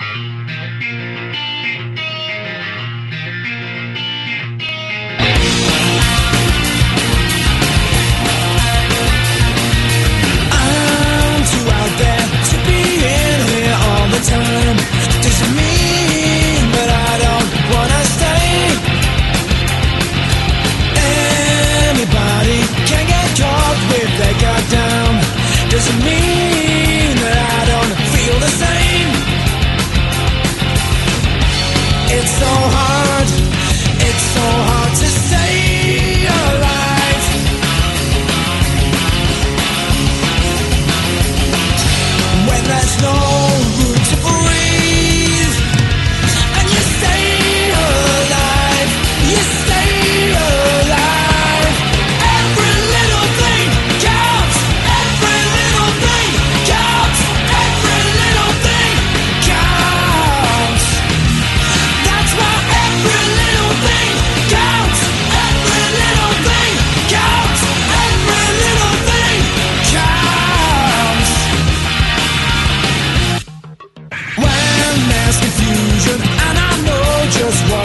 I'm too out there to be in here all the time. Doesn't mean that I don't wanna stay. Anybody can get caught with their guard down. Doesn't mean that I don't feel the same. It's so hard to stay alive. When there's no room to breathe, and you stay alive, you stay alive. Every little thing counts, every little thing counts, every little thing counts. That's why every little thing counts, every little thing counts, every little thing counts. When there's confusion and I know just what